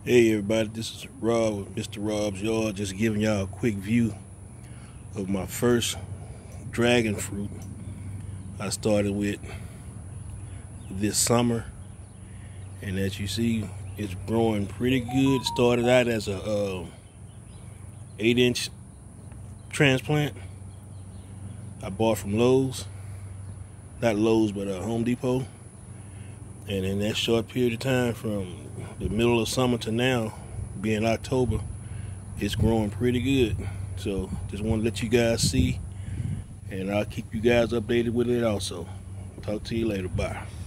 Hey everybody, this is Rob with Mr. Rob's Yard, just giving y'all a quick view of my first dragon fruit I started with this summer. And as you see, it's growing pretty good. It started out as a 8-inch transplant I bought from Lowe's. Not Lowe's, but Home Depot. And in that short period of time, from the middle of summer to now, being October, it's growing pretty good. So just want to let you guys see, and I'll keep you guys updated with it also. Talk to you later. Bye.